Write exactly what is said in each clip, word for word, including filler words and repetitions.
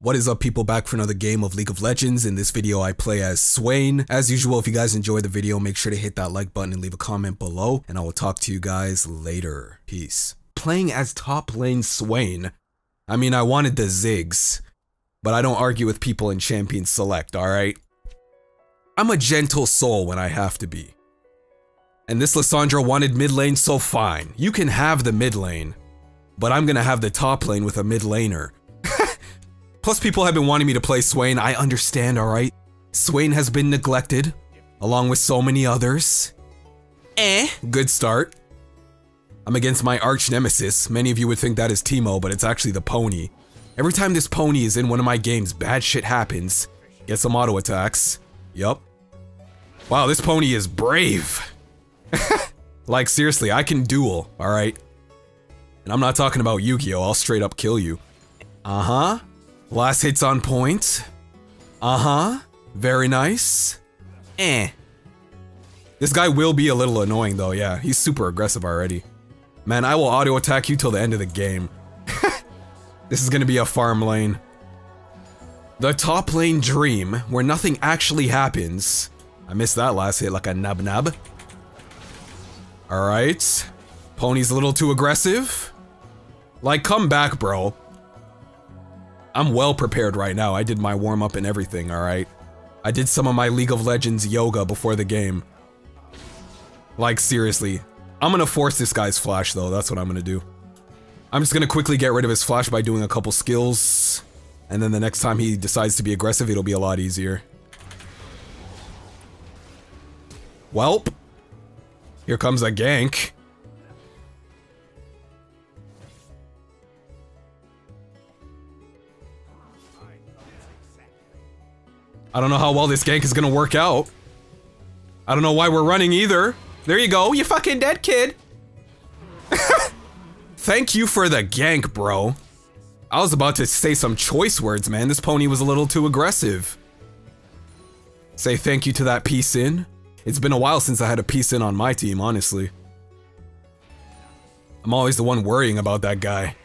What is up, people? Back for another game of League of Legends. In this video, I play as Swain. As usual, if you guys enjoyed the video, make sure to hit that like button and leave a comment below, and I will talk to you guys later. Peace. Playing as top lane Swain. I mean, I wanted the Ziggs, but I don't argue with people in Champion Select, alright? I'm a gentle soul when I have to be. And this Lissandra wanted mid lane, so fine. You can have the mid lane, but I'm gonna have the top lane with a mid laner. Plus, people have been wanting me to play Swain. I understand, alright? Swain has been neglected, along with so many others. Eh, good start. I'm against my arch nemesis. Many of you would think that is Teemo, but it's actually the pony. Every time this pony is in one of my games, bad shit happens. Get some auto attacks. Yup. Wow, this pony is brave. Like, seriously, I can duel, alright? And I'm not talking about Yu-Gi-Oh! I'll straight up kill you. Uh-huh. Last hit's on point. Uh-huh. Very nice. Eh. This guy will be a little annoying though, yeah. He's super aggressive already. Man, I will auto attack you till the end of the game. This is gonna be a farm lane. The top lane dream, where nothing actually happens. I missed that last hit like a nub nub. Alright. Pony's a little too aggressive. Like, come back, bro. I'm well prepared right now. I did my warm-up and everything, alright? I did some of my League of Legends yoga before the game. Like, seriously. I'm gonna force this guy's flash, though. That's what I'm gonna do. I'm just gonna quickly get rid of his flash by doing a couple skills. And then the next time he decides to be aggressive, it'll be a lot easier. Welp. Here comes a gank. I don't know how well this gank is gonna work out. I don't know why we're running either. There you go, you fucking dead kid. Thank you for the gank, bro. I was about to say some choice words, man. This pony was a little too aggressive. Say thank you to that piece in. It's been a while since I had a piece in on my team, honestly. I'm always the one worrying about that guy.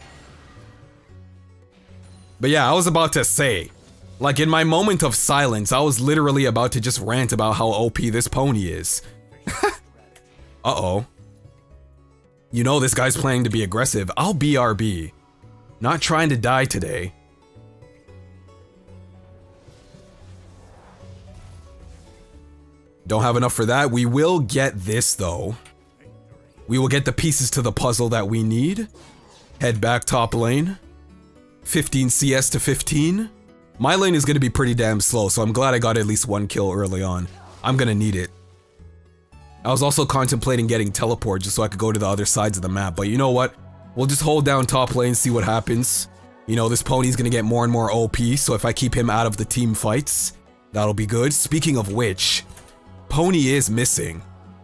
But yeah, I was about to say, like, in my moment of silence, I was literally about to just rant about how O P this pony is. Uh-oh. You know this guy's planning to be aggressive. I'll B R B. Not trying to die today. Don't have enough for that. We will get this, though. We will get the pieces to the puzzle that we need. Head back top lane. fifteen C S to fifteen. My lane is gonna be pretty damn slow, so I'm glad I got at least one kill early on. I'm gonna need it. I was also contemplating getting teleport just so I could go to the other sides of the map, but you know what? We'll just hold down top lane, see what happens. You know, this pony's gonna get more and more O P, so if I keep him out of the team fights, that'll be good. Speaking of which, pony is missing.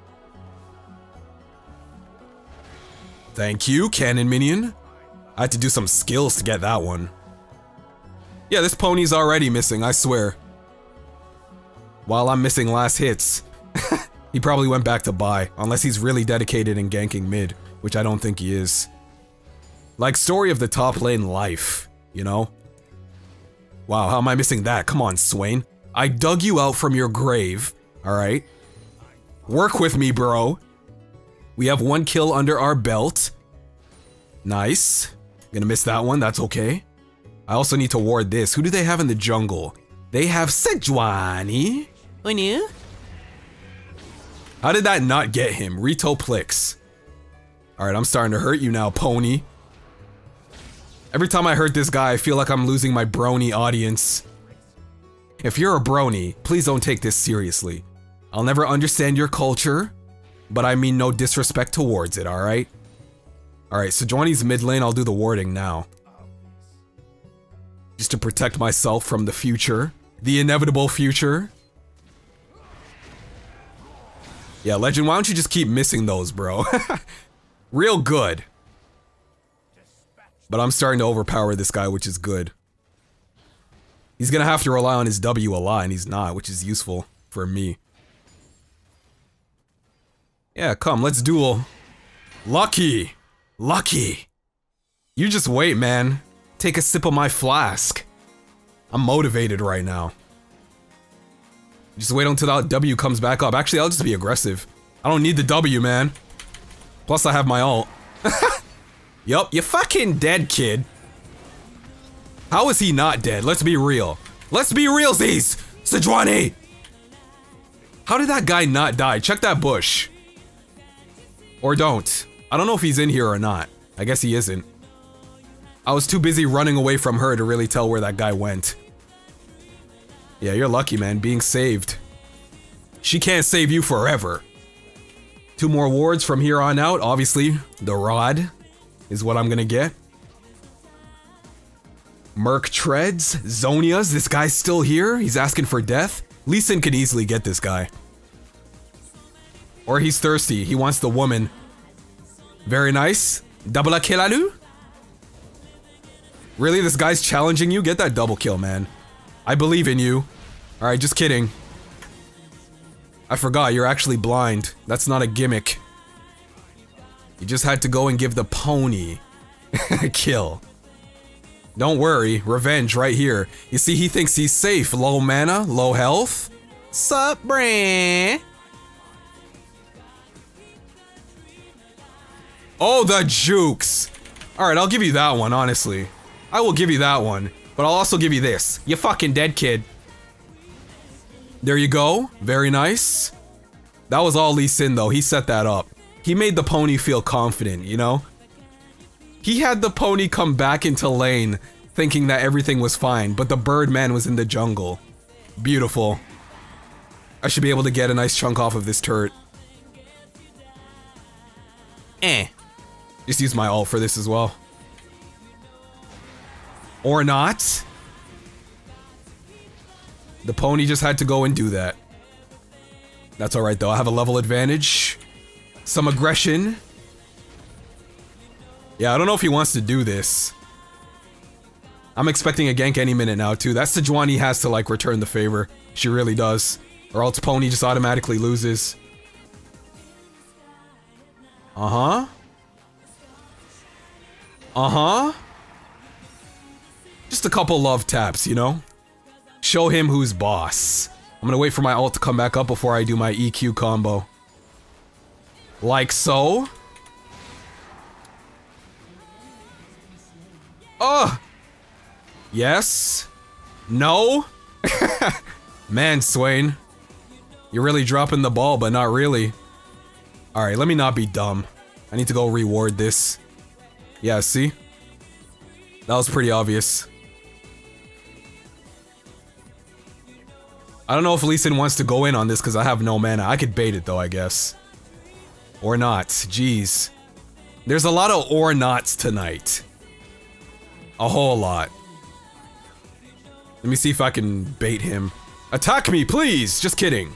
Thank you, cannon minion. I had to do some skills to get that one. Yeah, this pony's already missing, I swear. While I'm missing last hits. He probably went back to buy, unless he's really dedicated in ganking mid, which I don't think he is. Like, story of the top lane life, you know? Wow, how am I missing that? Come on, Swain. I dug you out from your grave, alright? Work with me, bro. We have one kill under our belt. Nice. Gonna miss that one, that's okay. I also need to ward this. Who do they have in the jungle? They have Sejuani. Who knew? How did that not get him? Rito Plix. Alright, I'm starting to hurt you now, pony. Every time I hurt this guy, I feel like I'm losing my brony audience. If you're a brony, please don't take this seriously. I'll never understand your culture, but I mean no disrespect towards it, alright? Alright, Sejuani's mid lane, I'll do the warding now. Just to protect myself from the future. The inevitable future. Yeah, Legend, why don't you just keep missing those, bro? Real good. But I'm starting to overpower this guy, which is good. He's gonna have to rely on his W a lot, and he's not, which is useful for me. Yeah, come, let's duel. Lucky! Lucky! You just wait, man. Take a sip of my flask. I'm motivated right now. Just wait until that W comes back up. Actually, I'll just be aggressive. I don't need the W, man. Plus, I have my ult. Yup, you fucking dead, kid. How is he not dead? Let's be real. Let's be realsies! Sejuani! How did that guy not die? Check that bush. Or don't. I don't know if he's in here or not. I guess he isn't. I was too busy running away from her to really tell where that guy went. Yeah, you're lucky, man. Being saved. She can't save you forever. Two more wards from here on out. Obviously, the rod is what I'm gonna get. Merc treads. Zhonya's. This guy's still here. He's asking for death. Lee Sin could easily get this guy. Or he's thirsty. He wants the woman. Very nice. Double kill alu? Really? This guy's challenging you? Get that double kill, man. I believe in you. Alright, just kidding. I forgot, you're actually blind. That's not a gimmick. You just had to go and give the pony a kill. Don't worry, revenge right here. You see, he thinks he's safe. Low mana, low health. Sup, brah? Oh, the jukes. Alright, I'll give you that one, honestly. I will give you that one. But I'll also give you this. You fucking dead, kid. There you go. Very nice. That was all Lee Sin, though. He set that up. He made the pony feel confident, you know? He had the pony come back into lane, thinking that everything was fine, but the Birdman was in the jungle. Beautiful. I should be able to get a nice chunk off of this turret. Eh. Just use my ult for this as well. Or not. The pony just had to go and do that. That's alright though, I have a level advantage. Some aggression. Yeah, I don't know if he wants to do this. I'm expecting a gank any minute now too. That Sejuani has to like return the favor. She really does. Or else pony just automatically loses. Uh-huh. Uh-huh. Just a couple love taps, you know? Show him who's boss. I'm gonna wait for my ult to come back up before I do my E Q combo. Like so. Oh! Yes? No? Man, Swain. You're really dropping the ball, but not really. Alright, let me not be dumb. I need to go reward this. Yeah, see? That was pretty obvious. I don't know if Lee Sin wants to go in on this because I have no mana. I could bait it though, I guess. Or not. Jeez. There's a lot of or nots tonight. A whole lot. Let me see if I can bait him. Attack me, please! Just kidding.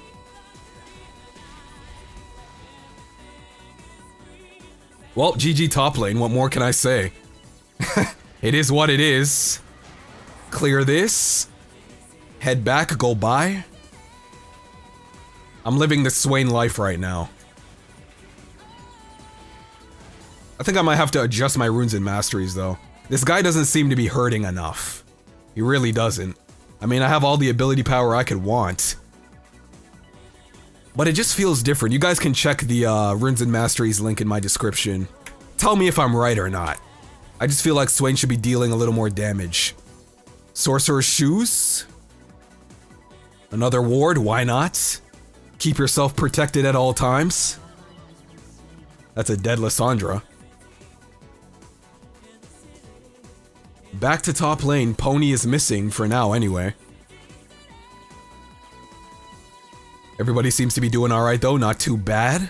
Well, G G top lane, what more can I say? It is what it is. Clear this. Head back, go by. I'm living the Swain life right now. I think I might have to adjust my runes and masteries though. This guy doesn't seem to be hurting enough. He really doesn't. I mean, I have all the ability power I could want. But it just feels different. You guys can check the uh, runes and masteries link in my description. Tell me if I'm right or not. I just feel like Swain should be dealing a little more damage. Sorcerer's Shoes? Another ward, why not? Keep yourself protected at all times. That's a dead Lissandra. Back to top lane, Pony is missing for now anyway. Everybody seems to be doing alright though, not too bad.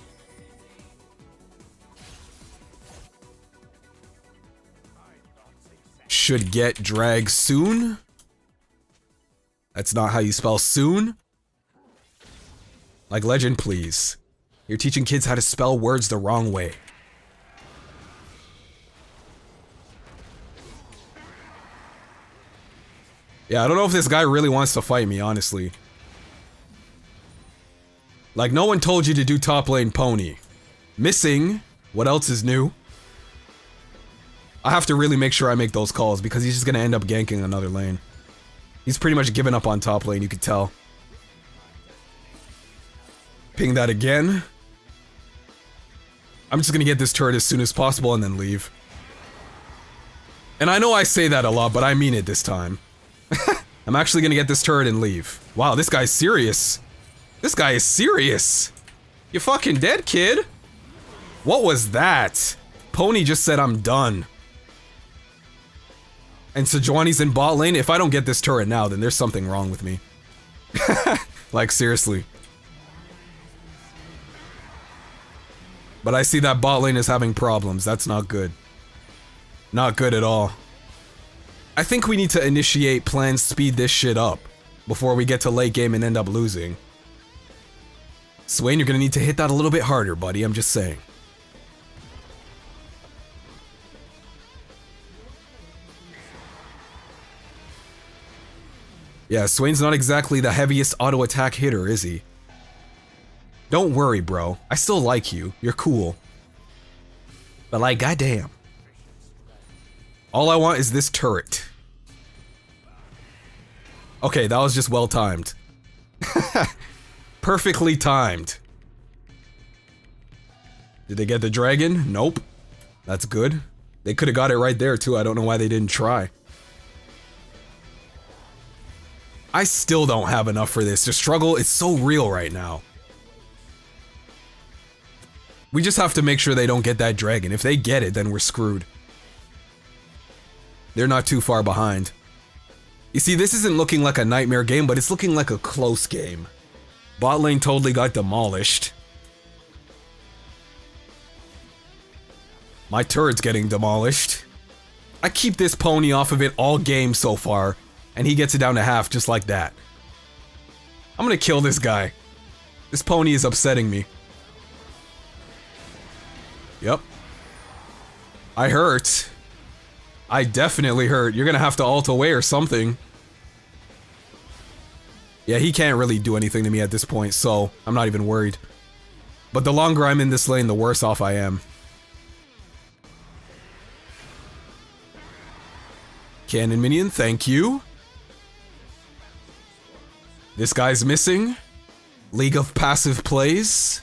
Should get drag soon. That's not how you spell soon. Like legend, please. You're teaching kids how to spell words the wrong way. Yeah, I don't know if this guy really wants to fight me, honestly. Like, no one told you to do top lane Pony. Missing. What else is new? I have to really make sure I make those calls because he's just gonna end up ganking another lane. He's pretty much given up on top lane, you could tell. Ping that again. I'm just gonna get this turret as soon as possible and then leave. And I know I say that a lot, but I mean it this time. I'm actually gonna get this turret and leave. Wow, this guy's serious. This guy is serious. You fucking dead, kid? What was that? Pony just said I'm done. And Sejuani's in bot lane. If I don't get this turret now, then there's something wrong with me. Like, seriously. But I see that bot lane is having problems. That's not good. Not good at all. I think we need to initiate plans speed this shit up before we get to late game and end up losing. Swain, you're gonna need to hit that a little bit harder, buddy. I'm just saying. Yeah, Swain's not exactly the heaviest auto attack hitter, is he? Don't worry, bro. I still like you. You're cool. But like, goddamn. All I want is this turret. Okay, that was just well timed. Perfectly timed. Did they get the dragon? Nope. That's good. They could have got it right there too. I don't know why they didn't try. I still don't have enough for this. The struggle is so real right now. We just have to make sure they don't get that dragon. If they get it, then we're screwed. They're not too far behind. You see, this isn't looking like a nightmare game, but it's looking like a close game. Bot lane totally got demolished. My turret's getting demolished. I keep this pony off of it all game so far, and he gets it down to half just like that. I'm gonna kill this guy. This pony is upsetting me. Yep. I hurt. I definitely hurt. You're gonna have to ult away or something. Yeah, he can't really do anything to me at this point, so I'm not even worried. But the longer I'm in this lane, the worse off I am. Cannon minion, thank you. This guy's missing. League of passive plays.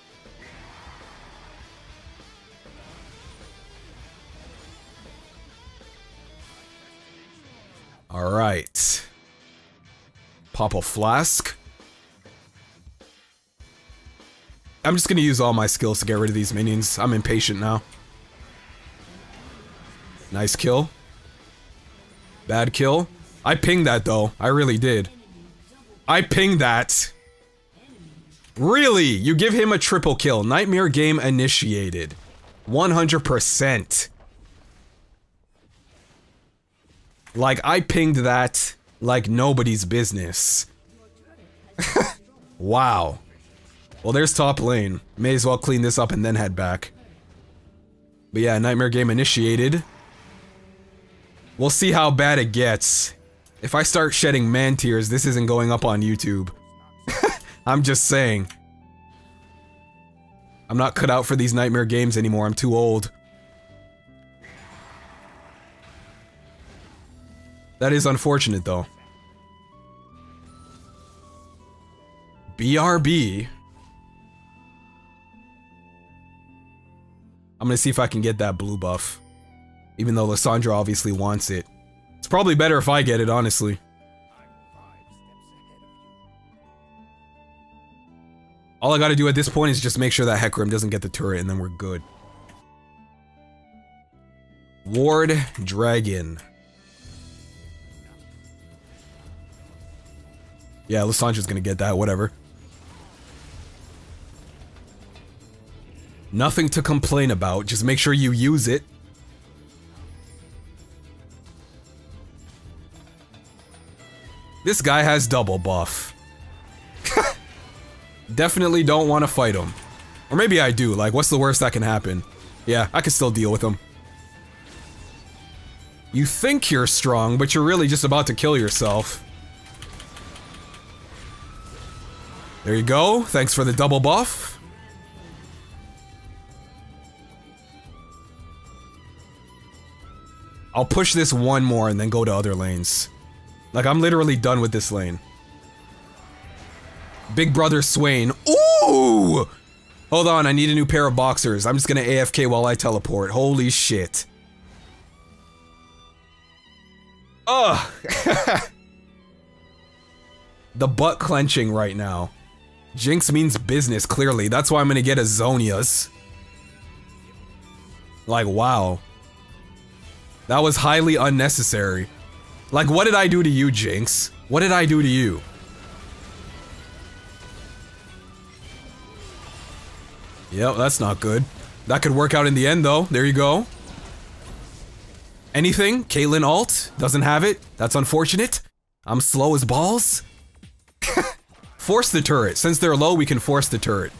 Alright. Pop a flask. I'm just gonna use all my skills to get rid of these minions. I'm impatient now. Nice kill. Bad kill. I pinged that though. I really did. I pinged that. Really? You give him a triple kill. Nightmare game initiated. one hundred percent. Like, I pinged that like nobody's business. Wow. Well, there's top lane. May as well clean this up and then head back. But yeah, nightmare game initiated. We'll see how bad it gets. If I start shedding man tears, this isn't going up on YouTube. I'm just saying. I'm not cut out for these nightmare games anymore. I'm too old. That is unfortunate, though. B R B. I'm gonna see if I can get that blue buff. Even though Lissandra obviously wants it. It's probably better if I get it, honestly. All I gotta do at this point is just make sure that Hecarim doesn't get the turret, and then we're good. Ward Dragon. Yeah, Lissandra's gonna get that, whatever. Nothing to complain about, just make sure you use it. This guy has double buff. Definitely don't want to fight him. Or maybe I do, like, what's the worst that can happen? Yeah, I can still deal with him. You think you're strong, but you're really just about to kill yourself. There you go, thanks for the double buff. I'll push this one more and then go to other lanes. Like, I'm literally done with this lane. Big brother Swain. Ooh! Hold on, I need a new pair of boxers. I'm just gonna A F K while I teleport. Holy shit. Ugh! The butt clenching right now. Jinx means business, clearly. That's why I'm gonna get a Zhonya's. Like, wow. That was highly unnecessary. Like, what did I do to you, Jinx? What did I do to you? Yep, that's not good. That could work out in the end, though. There you go. Anything? Caitlyn ult? Doesn't have it? That's unfortunate. I'm slow as balls. Force the turret. Since they're low, we can force the turret.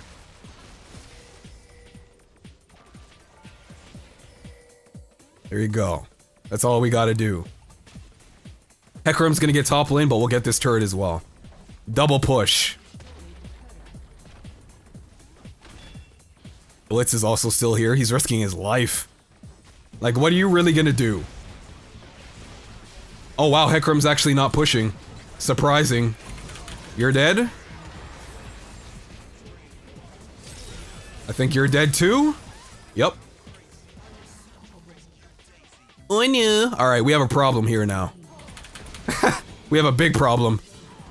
There you go. That's all we gotta do. Hecarim's gonna get top lane, but we'll get this turret as well. Double push. Blitz is also still here. He's risking his life. Like, what are you really gonna do? Oh wow, Hecarim's actually not pushing. Surprising. You're dead? I think you're dead too? Yep. Oh no. Alright, we have a problem here now. We have a big problem.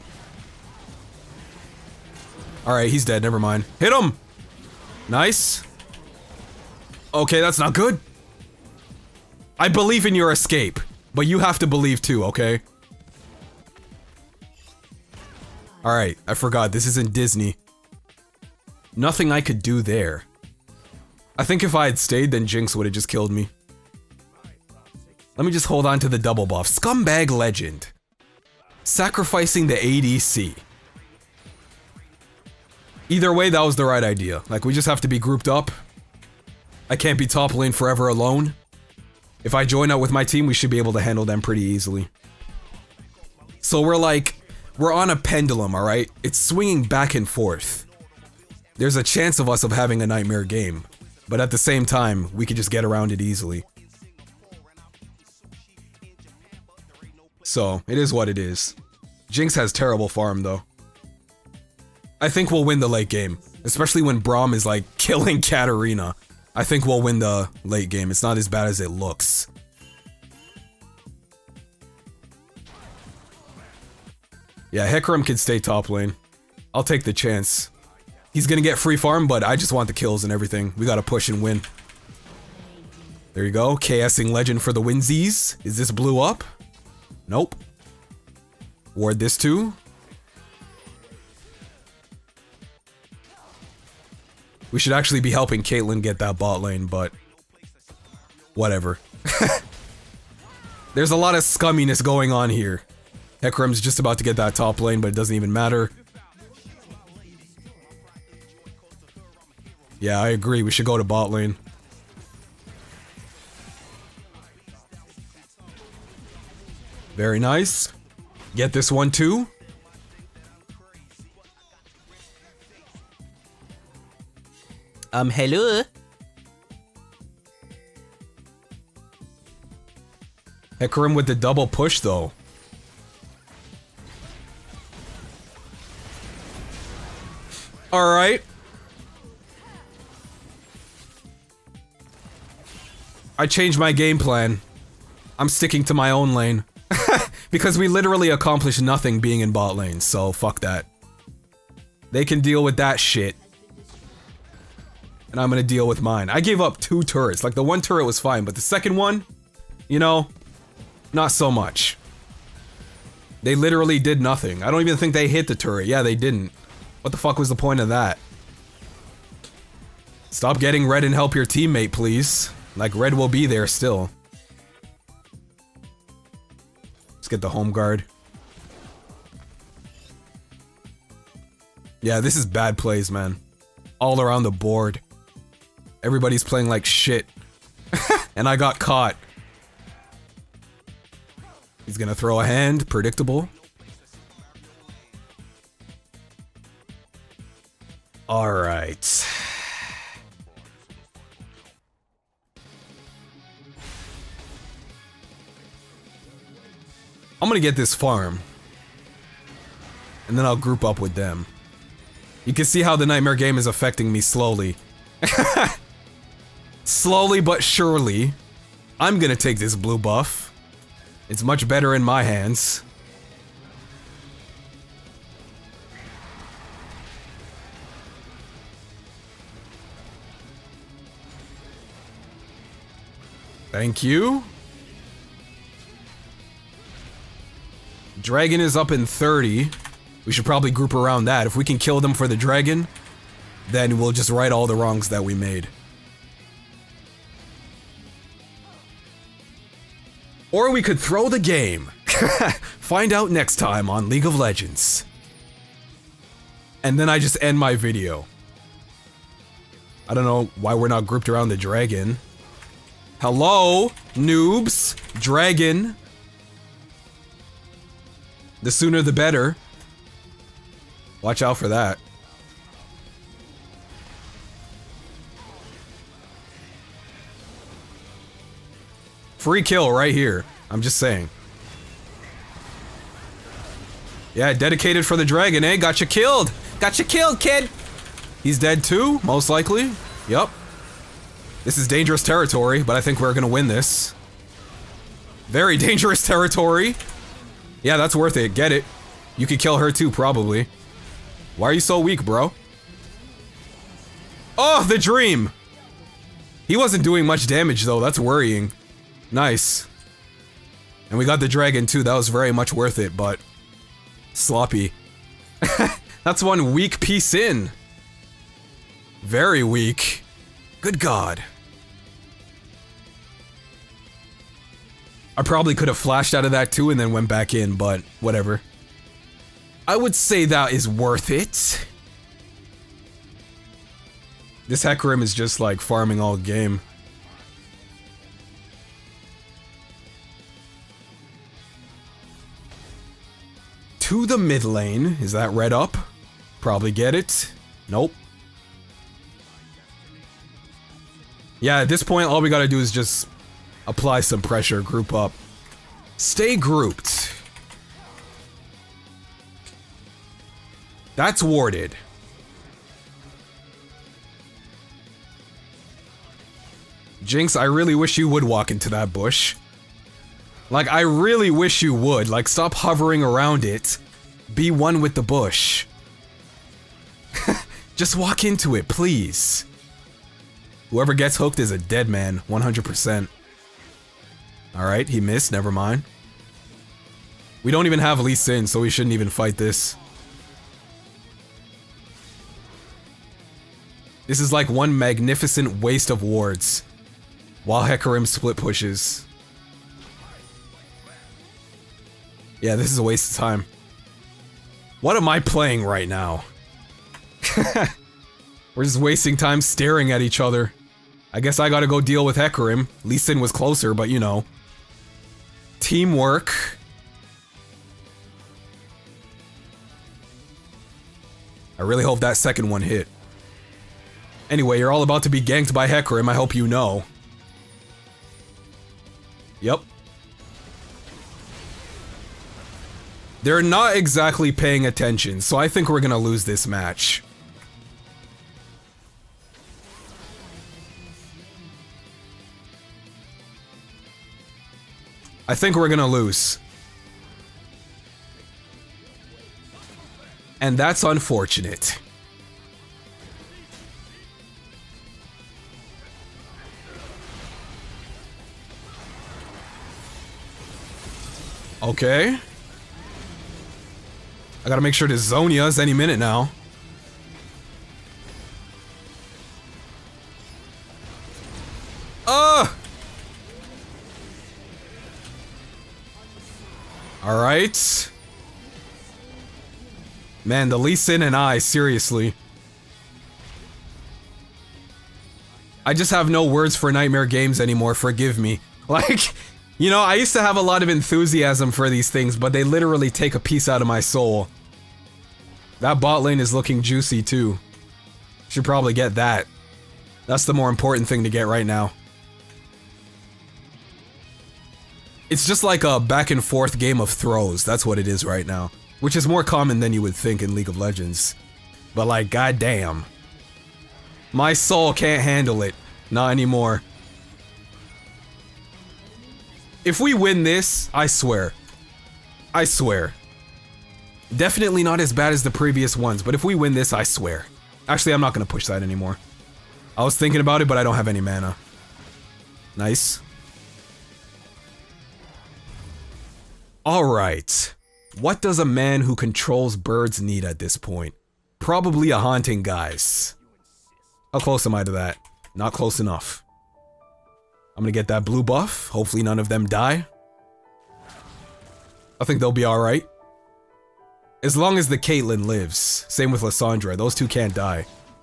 Alright, he's dead, never mind. Hit him! Nice. Okay, that's not good. I believe in your escape, but you have to believe too, okay? Alright, I forgot, this isn't Disney. Nothing I could do there. I think if I had stayed, then Jinx would have just killed me. Let me just hold on to the double buff. Scumbag Legend. Sacrificing the A D C. Either way, that was the right idea. Like, we just have to be grouped up. I can't be top lane forever alone. If I join up with my team, we should be able to handle them pretty easily. So we're like, we're on a pendulum, alright? It's swinging back and forth. There's a chance of us of having a nightmare game. But at the same time, we could just get around it easily. So, it is what it is. Jinx has terrible farm, though. I think we'll win the late game. Especially when Braum is, like, killing Katarina. I think we'll win the late game. It's not as bad as it looks. Yeah, Hecarim can stay top lane. I'll take the chance. He's gonna get free farm, but I just want the kills and everything. We gotta push and win. There you go. KSing Legend for the winsies. Is this blue up? Nope. Ward this too. We should actually be helping Caitlyn get that bot lane, but whatever. There's a lot of scumminess going on here. Hecarim's just about to get that top lane, but it doesn't even matter. Yeah, I agree. We should go to bot lane. Very nice. Get this one too. Um, hello? Hecarim with the double push, though. Alright. I changed my game plan. I'm sticking to my own lane. Because we literally accomplished nothing being in bot lane, so fuck that. They can deal with that shit. And I'm gonna deal with mine. I gave up two turrets. Like, the one turret was fine, but the second one, you know, not so much. They literally did nothing. I don't even think they hit the turret. Yeah, they didn't. What the fuck was the point of that? Stop getting red and help your teammate, please. Like, red will be there still. Let's get the home guard. Yeah, this is bad plays, man. All around the board. Everybody's playing like shit. And I got caught. He's gonna throw a hand, predictable. Alright. I'm gonna to get this farm. And then I'll group up with them. You can see how the Nightmare game is affecting me slowly. Slowly but surely. I'm gonna take this blue buff. It's much better in my hands. Thank you. Dragon is up in thirty. We should probably group around that. If we can kill them for the dragon, then we'll just right all the wrongs that we made. Or we could throw the game. Find out next time on League of Legends. And then I just end my video. I don't know why we're not grouped around the dragon. Hello, noobs, dragon. The sooner the better. Watch out for that. Free kill right here. I'm just saying. Yeah, dedicated for the dragon, eh? Got you killed. Got you killed, kid. He's dead too, most likely. Yup. This is dangerous territory, but I think we're gonna win this. Very dangerous territory. Yeah, that's worth it. Get it. You could kill her too, probably. Why are you so weak, bro? Oh, the dream! He wasn't doing much damage, though. That's worrying. Nice. And we got the dragon, too. That was very much worth it, but... sloppy. That's one weak piece in. Very weak. Good God. I probably could have flashed out of that too and then went back in, but whatever. I would say that is worth it. This Hecarim is just like farming all game. To the mid lane. Is that red up? Probably get it. Nope. Yeah, at this point, all we gotta do is just apply some pressure, group up. Stay grouped. That's warded. Jinx, I really wish you would walk into that bush. Like, I really wish you would. Like, stop hovering around it. Be one with the bush. Just walk into it, please. Whoever gets hooked is a dead man, one hundred percent. Alright, he missed, never mind. We don't even have Lee Sin, so we shouldn't even fight this. This is like one magnificent waste of wards. While Hecarim split pushes. Yeah, this is a waste of time. What am I playing right now? We're just wasting time staring at each other. I guess I gotta go deal with Hecarim. Lee Sin was closer, but you know. Teamwork. I really hope that second one hit. Anyway, you're all about to be ganked by Hecarim, I hope you know. Yep. They're not exactly paying attention, so I think we're gonna lose this match. I think we're gonna lose. And that's unfortunate. Okay. I gotta make sure to Zhonya's any minute now. Ugh! Alright. Man, the Lee Sin and I, seriously. I just have no words for Nightmare games anymore, forgive me. Like, you know, I used to have a lot of enthusiasm for these things, but they literally take a piece out of my soul. That bot lane is looking juicy too. Should probably get that. That's the more important thing to get right now. It's just like a back and forth game of throws. That's what it is right now. Which is more common than you would think in League of Legends. But like, goddamn. My soul can't handle it. Not anymore. If we win this, I swear. I swear. Definitely not as bad as the previous ones, but if we win this, I swear. Actually, I'm not gonna push that anymore. I was thinking about it, but I don't have any mana. Nice. Alright. What does a man who controls birds need at this point? Probably a haunting, guys. How close am I to that? Not close enough. I'm gonna get that blue buff. Hopefully none of them die. I think they'll be alright. As long as the Caitlyn lives. Same with Lissandra. Those two can't die.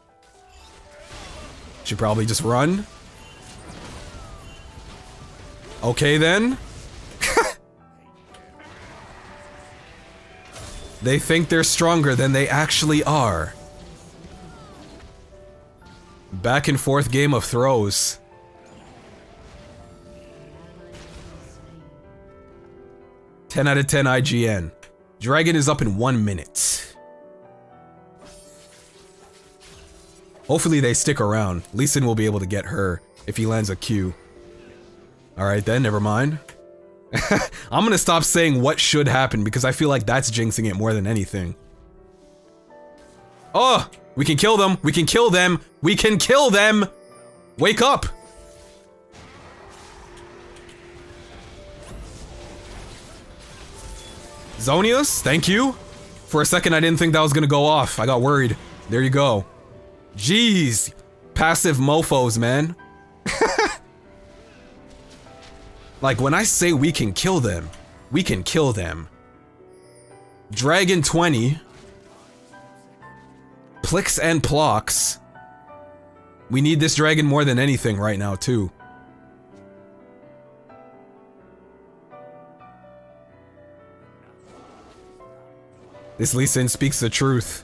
Should probably just run. Okay then. They think they're stronger than they actually are. Back and forth game of throws. ten out of ten I G N. Dragon is up in one minute. Hopefully they stick around. Lee Sin will be able to get her if he lands a Q. Alright then, never mind. I'm gonna stop saying what should happen because I feel like that's jinxing it more than anything. Oh! We can kill them! We can kill them! We can kill them! Wake up! Zonius, thank you. For a second I didn't think that was gonna go off. I got worried. There you go. Jeez. Passive mofos, man. Like, when I say we can kill them, we can kill them. Dragon twenty. Plix and Plox. We need this dragon more than anything right now, too. This Lee Sin speaks the truth.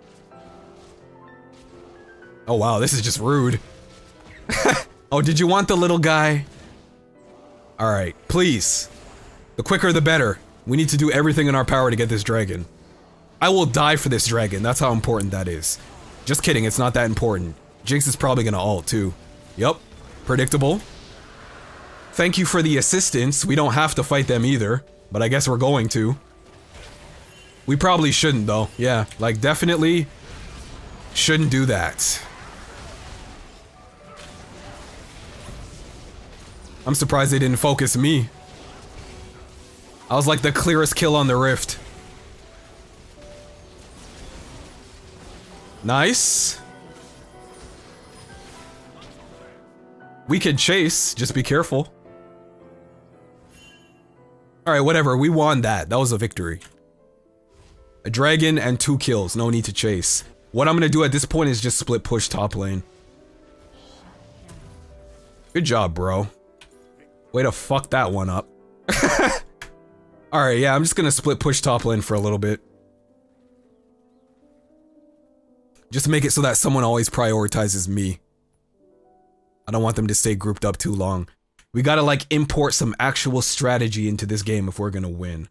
Oh wow, this is just rude. Oh, did you want the little guy? Alright, please. The quicker the better. We need to do everything in our power to get this dragon. I will die for this dragon, that's how important that is. Just kidding, it's not that important. Jinx is probably gonna ult too. Yup, predictable. Thank you for the assistance, we don't have to fight them either. But I guess we're going to. We probably shouldn't though, yeah, like definitely shouldn't do that. I'm surprised they didn't focus me. I was like the clearest kill on the rift. Nice. We could chase, just be careful. Alright, whatever, we won that. That was a victory. A dragon and two kills, no need to chase. What I'm gonna do at this point is just split push top lane. Good job, bro. Way to fuck that one up. Alright, yeah, I'm just gonna split push top lane for a little bit. Just make it so that someone always prioritizes me. I don't want them to stay grouped up too long. We gotta, like, import some actual strategy into this game if we're gonna win.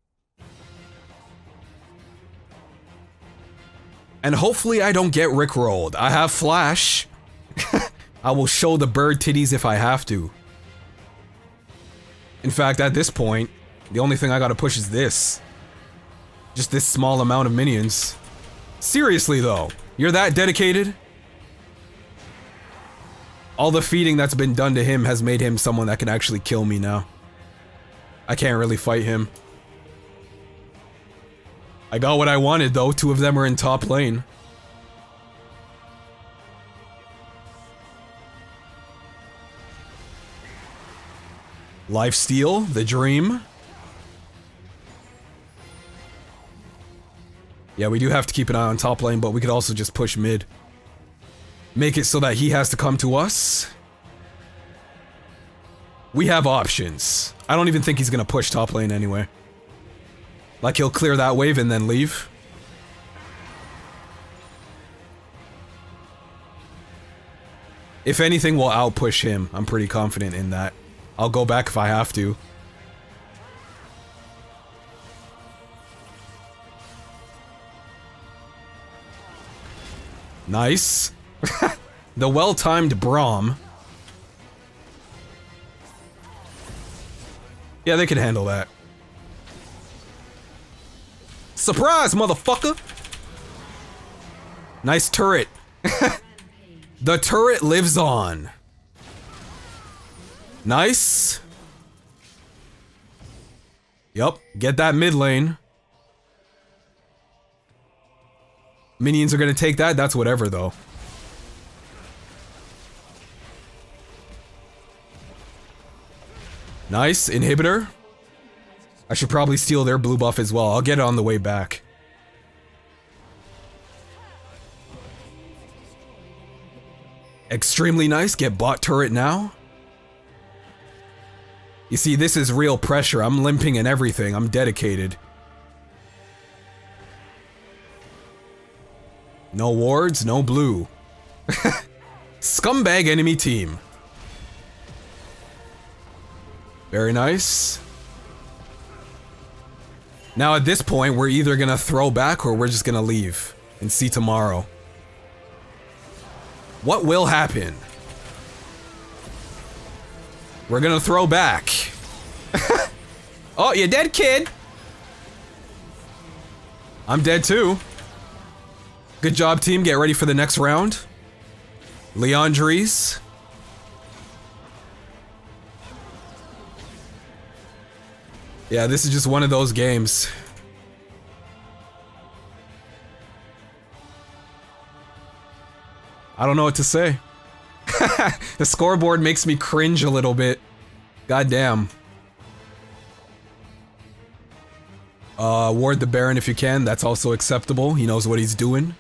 And hopefully I don't get rickrolled. I have flash. I will show the bird titties if I have to. In fact, at this point, the only thing I gotta push is this. Just this small amount of minions. Seriously though, you're that dedicated? All the feeding that's been done to him has made him someone that can actually kill me now. I can't really fight him. I got what I wanted though, two of them are in top lane. Lifesteal, the dream. Yeah, we do have to keep an eye on top lane, but we could also just push mid. Make it so that he has to come to us. We have options. I don't even think he's gonna push top lane anyway. Like he'll clear that wave and then leave. If anything, we'll outpush him. I'm pretty confident in that. I'll go back if I have to. Nice. The well-timed Braum. Yeah, they can handle that. Surprise, motherfucker! Nice turret. The turret lives on. Nice. Yup, get that mid lane. Minions are gonna take that, that's whatever though. Nice, inhibitor. I should probably steal their blue buff as well, I'll get it on the way back. Extremely nice, get bot turret now. You see, this is real pressure, I'm limping and everything, I'm dedicated. No wards, no blue. Scumbag enemy team. Very nice. Now at this point, we're either gonna throw back or we're just gonna leave and see tomorrow. What will happen? We're gonna throw back. Oh, you're dead, kid. I'm dead too. Good job, team. Get ready for the next round. Leandries. Yeah, this is just one of those games. I don't know what to say. The scoreboard makes me cringe a little bit. God damn. Uh, ward the Baron if you can. That's also acceptable. He knows what he's doing.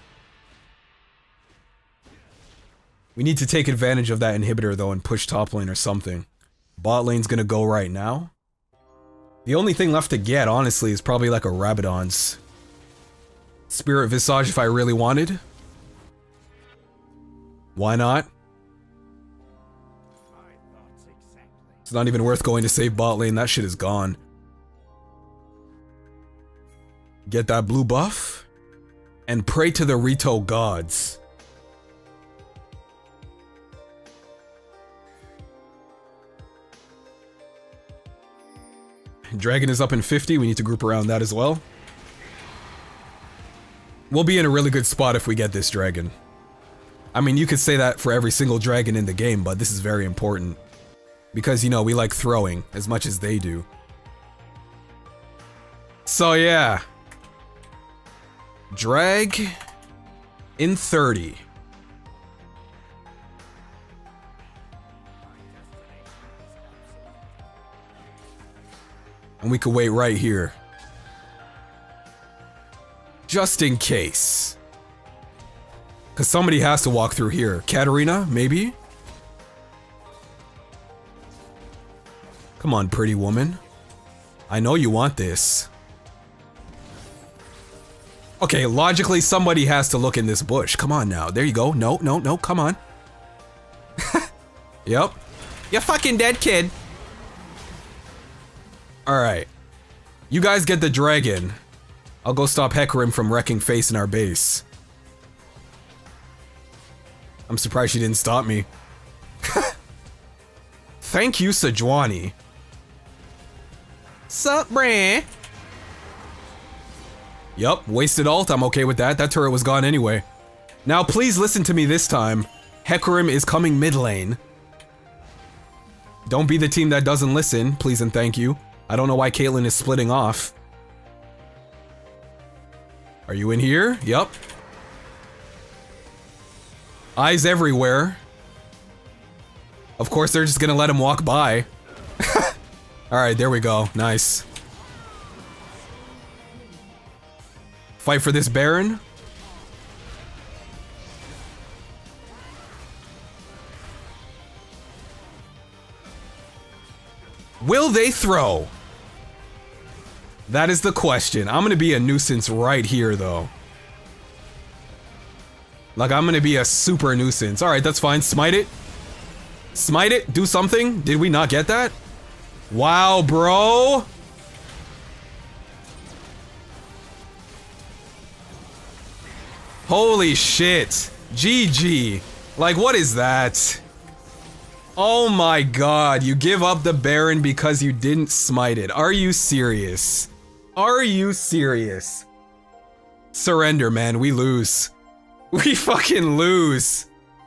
We need to take advantage of that inhibitor though and push top lane or something. Bot lane's gonna go right now. The only thing left to get, honestly, is probably like a Rabadon's. Spirit Visage if I really wanted. Why not? It's not even worth going to save bot lane, that shit is gone. Get that blue buff. And pray to the Rito gods. Dragon is up in fifty, we need to group around that as well. We'll be in a really good spot if we get this dragon. I mean, you could say that for every single dragon in the game, but this is very important. Because, you know, we like throwing as much as they do. So yeah. Drag in thirty. And we could wait right here. Just in case. Because somebody has to walk through here. Katarina, maybe? Come on, pretty woman. I know you want this. Okay, logically, somebody has to look in this bush. Come on now. There you go. No, no, no, come on. Yep. You're fucking dead, kid. Alright. You guys get the dragon. I'll go stop Hecarim from wrecking face in our base. I'm surprised she didn't stop me. Thank you, Sejuani. Sup, brah? Yup, wasted ult, I'm okay with that. That turret was gone anyway. Now please listen to me this time. Hecarim is coming mid lane. Don't be the team that doesn't listen, please and thank you. I don't know why Caitlyn is splitting off. Are you in here? Yup. Eyes everywhere. Of course they're just gonna let him walk by. Alright, there we go. Nice. Fight for this Baron. Will they throw? That is the question. I'm gonna be a nuisance right here, though. Like, I'm gonna be a super nuisance. Alright, that's fine. Smite it. Smite it. Do something. Did we not get that? Wow, bro. Holy shit. G G. Like, what is that? Oh my god, you give up the Baron because you didn't smite it. Are you serious? Are you serious? Surrender, man, we lose. We fucking lose.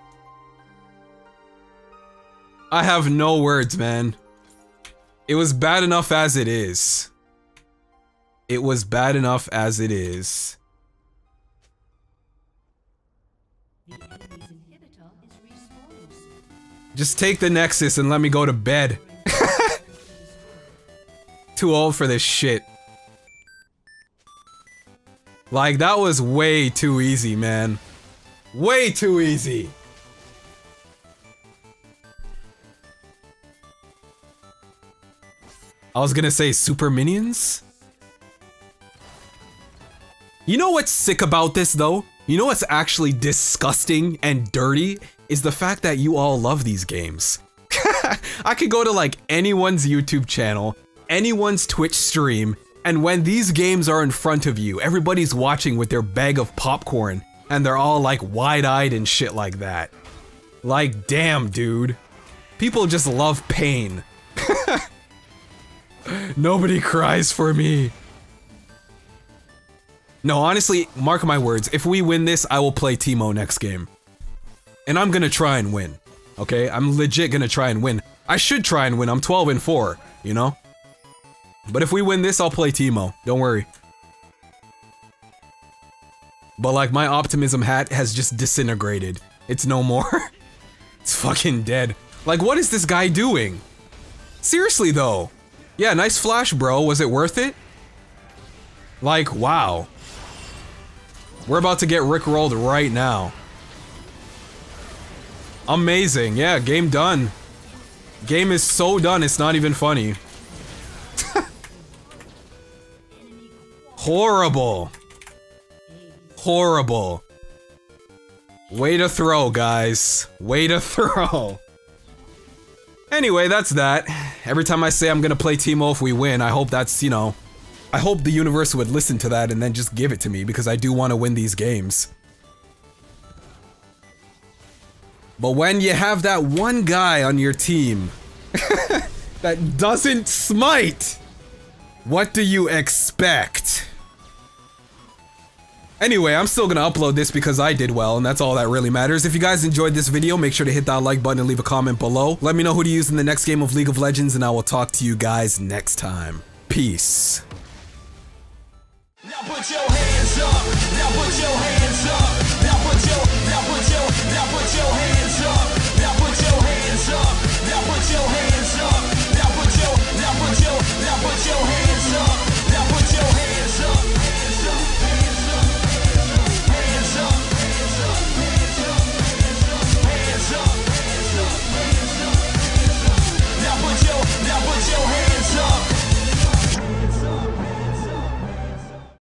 I have no words, man. It was bad enough as it is. It was bad enough as it is. Just take the Nexus and let me go to bed. Too old for this shit. Like, that was way too easy, man. Way too easy. I was gonna say super minions? You know what's sick about this, though? You know what's actually disgusting and dirty? Is the fact that you all love these games. I could go to like anyone's YouTube channel, anyone's Twitch stream, and when these games are in front of you, everybody's watching with their bag of popcorn, and they're all like wide-eyed and shit like that. Like, damn, dude. People just love pain. Nobody cries for me. No, honestly, mark my words, if we win this, I will play Teemo next game. And I'm gonna try and win. Okay? I'm legit gonna try and win. I should try and win, I'm twelve and four, you know? But if we win this, I'll play Teemo. Don't worry. But like, my optimism hat has just disintegrated. It's no more. It's fucking dead. Like, what is this guy doing? Seriously though. Yeah, nice flash, bro. Was it worth it? Like, wow. We're about to get rickrolled right now. Amazing. Yeah, game done. Game is so done, it's not even funny. Horrible. Horrible. Way to throw, guys. Way to throw. Anyway, that's that. Every time I say I'm gonna play Teemo if we win, I hope that's, you know... I hope the universe would listen to that and then just give it to me, because I do want to win these games. But when you have that one guy on your team that doesn't smite, what do you expect? Anyway, I'm still gonna upload this because I did well, and that's all that really matters. If you guys enjoyed this video, make sure to hit that like button and leave a comment below. Let me know who to use in the next game of League of Legends, and I will talk to you guys next time. Peace. Now put your hands up, now put your hands up, now put your, now put your, now put your hands up.